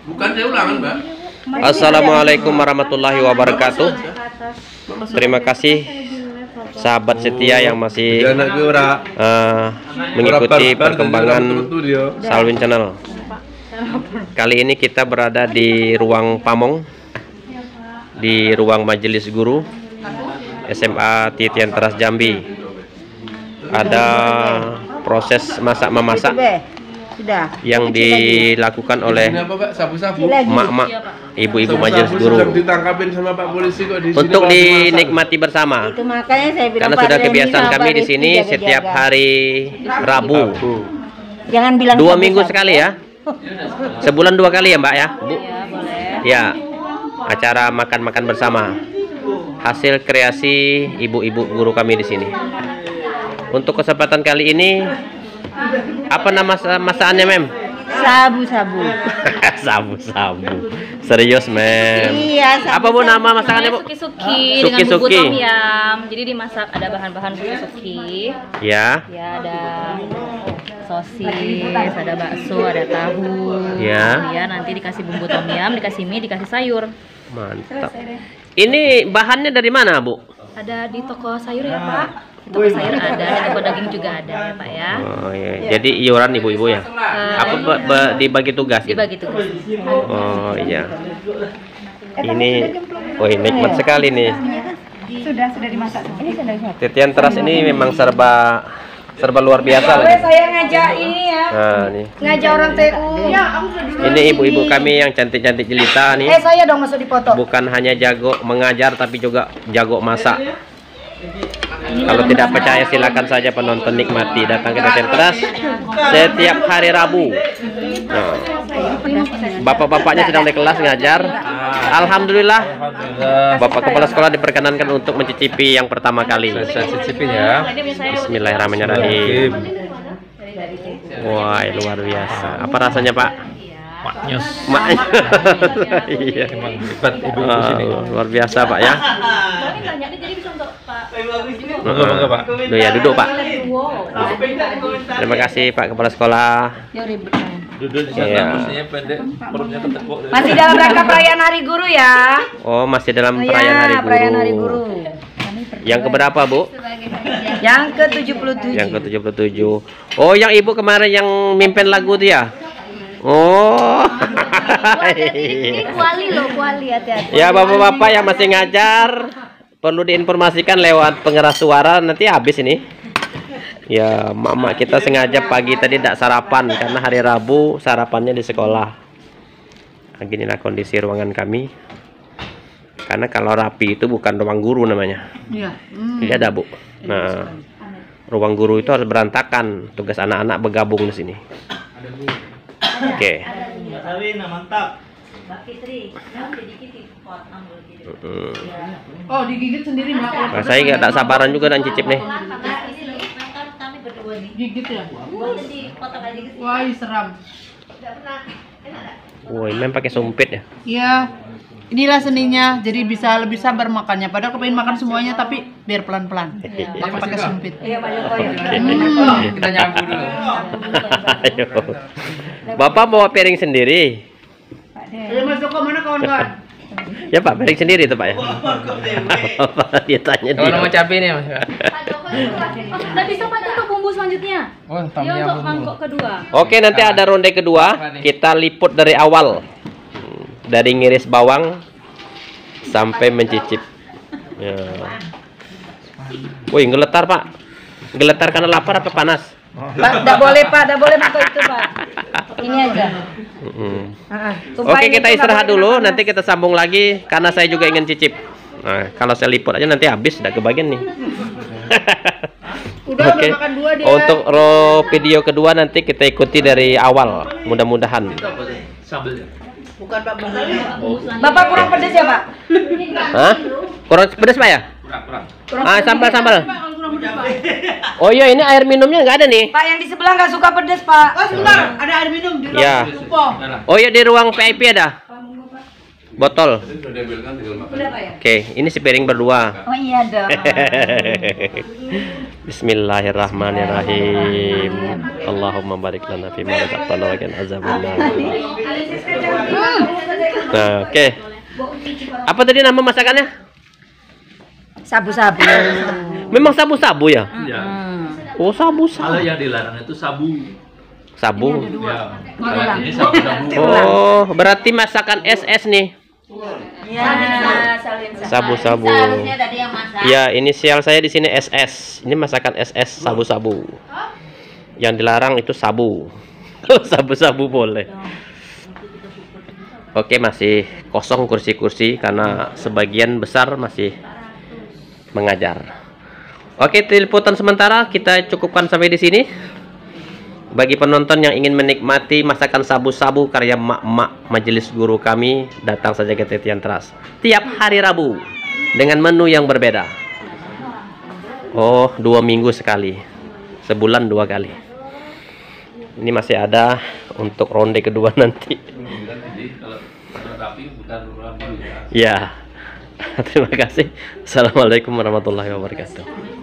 Bukan saya ulangan, Mbak. Assalamualaikum warahmatullahi wabarakatuh. Terima kasih sahabat setia yang masih mengikuti perkembangan Salwin Channel. Kali ini kita berada di ruang Pamong, di ruang majelis guru SMA Titian Teras Jambi. Ada proses masak-memasak yang dilakukan oleh mak-mak, ibu-ibu majelis guru untuk dinikmati bersama. Itu makanya saya bilang, karena sudah kebiasaan kami di sini setiap hari Rabu. Jangan bilang 2 minggu sekali ya. Sebulan 2 kali ya, Mbak ya, Bu? Ya, acara makan-makan bersama. Hasil kreasi ibu-ibu guru kami di sini. Untuk kesempatan kali ini, apa nama masakannya, Mem? Sabu-sabu. Sabu-sabu. Serius, Mem? Iya, sabu-sabu. Apa Bu nama masakannya, Bu? Suki-suki dengan bumbu tom yum. Jadi dimasak, ada bahan-bahan suki-suki. Ya. Ya, ada sosis, ada bakso, ada tahu. Ya. Ya, nanti dikasih bumbu tom yum, dikasih mie, dikasih sayur. Mantap. Ini bahannya dari mana, Bu? Ada di toko sayur ya, Pak. Di toko sayur ada, di toko daging juga ada ya, Pak ya. Oh iya. Jadi iuran ibu-ibu ya? Apa dibagi tugas gitu? Dibagi tugas. Oh iya. Ini, oh nikmat sekali nih. Sudah dimasak. Ini sudah dimasak. Titian Teras ini memang serba luar biasa lagi. Saya ngajak ini ya. Nah, nih. Ngajak orang TU. Ini ibu-ibu kami yang cantik-cantik jelita nih. Saya dong masuk dipoto. Bukan hanya jago mengajar tapi juga jago masak. Kalau tidak percaya silakan saja penonton nikmati datang ke Titian Teras setiap hari Rabu. Nah, bapak-bapaknya sedang di kelas ngajar. Alhamdulillah. Bapak kepala sekolah diperkenankan untuk mencicipi yang pertama kali. Saya cicipin ya. Bismillahirrahmanirrahim. Wah, luar biasa. Apa rasanya, Pak? Maknyus. Iya. Emang hebat ibu-ibu sini. Luar biasa, Pak ya. Moga-moga, Pak. Ya, duduk, Pak. Terima kasih, Pak kepala sekolah. Duduk di sana Iya. kursinya pendek, perutnya ketekuk. Masih dalam rangka perayaan Hari Guru ya. Oh, masih dalam perayaan Hari Guru. Perayaan Hari Guru. Yang keberapa, Bu? Yang ke-77. Yang ke-77. Oh, yang Ibu kemarin yang mimpin lagu itu ya? Oh. Ini kuali loh, kuali, hati-hati. Ya, bapak-bapak yang masih ngajar perlu diinformasikan lewat pengeras suara, nanti habis ini. Ya, mak-mak kita sengaja pagi tadi tidak sarapan karena hari Rabu sarapannya di sekolah. Beginilah kondisi ruangan kami. Karena kalau rapi itu bukan ruang guru namanya. Iya. Iya ada, Bu. Nah, ruang guru itu harus berantakan. Tugas anak-anak bergabung di sini. Oke. Mantap. Oh, digigit sendiri Mbak. Nah, saya nggak sabaran juga dan cicip nih. Gigit ya? Wah, seram. Woi, memang pakai sumpit ya? Iya. Inilah seninya, jadi bisa lebih sabar makannya. Padahal kepengen makan semuanya, tapi biar pelan-pelan. Maka pakai sumpit. Kita nyabu dulu. Ayo. Bapak bawa piring sendiri. Ayo masuk ke mana kawan-kawan? Ya Pak, piring sendiri itu Pak ya. Dia tanya Kalau dia. nama cabai nih, Mas. Nggak bisa Pak untuk bumbu selanjutnya. Oh, Ya untuk mangkok kedua. Oke, nanti ada ronde kedua. Kita liput dari awal. Dari ngiris bawang sampai mencicip. Ya. Wih, ngeletar Pak. Ngeletar karena lapar apa panas? Pak, tidak boleh Pak, tidak boleh makan itu Pak. Ini aja. Oke, kita istirahat dulu. Nanti kita sambung lagi karena saya juga ingin cicip. Nah, kalau saya liput aja nanti habis, udah kebagian nih. Oke. Makan dua dia. Untuk video kedua nanti kita ikuti dari awal. Mudah-mudahan. Bukan Pak Bapak kurang pedas ya Pak? Hah? Kurang pedas Pak ya? Kurang. Ah, sambal. Oh iya, ini air minumnya nggak ada nih. Pak yang di sebelah nggak suka pedas Pak. Oh sebentar, ada air minum di ruang Ya. Oh iya, di ruang VIP ada. Botol. Oke, ini si piring berdua. Oh iya dong. Bismillahirrahmanirrahim. Allahumma barik lana fi ma razaqtana wa qina azabannar. Nah, oke. Apa tadi nama masakannya? Sabu-sabu. Memang sabu-sabu ya? Iya. Oh, sabu-sabu. Kalau yang dilarang itu sabu. Sabu. Ya. Kalau ini sabu-sabu. Oh, berarti masakan SS nih. Ya. Sabu-sabu. Seharusnya tadi yang masak. Ya, inisial saya di sini SS. Ini masakan SS sabu-sabu. Yang dilarang itu sabu. Kalau sabu-sabu boleh. Oke, masih kosong kursi-kursi karena sebagian besar masih mengajar. Oke, liputan sementara kita cukupkan sampai di sini. Bagi penonton yang ingin menikmati masakan sabu-sabu karya mak-mak majelis guru kami, datang saja ke Titian Teras tiap hari Rabu dengan menu yang berbeda. Oh, 2 minggu sekali, sebulan 2 kali. Ini masih ada untuk ronde kedua nanti. Jadi kalau rapi bukan rapi ya. Ya, terima kasih. Assalamualaikum warahmatullahi wabarakatuh.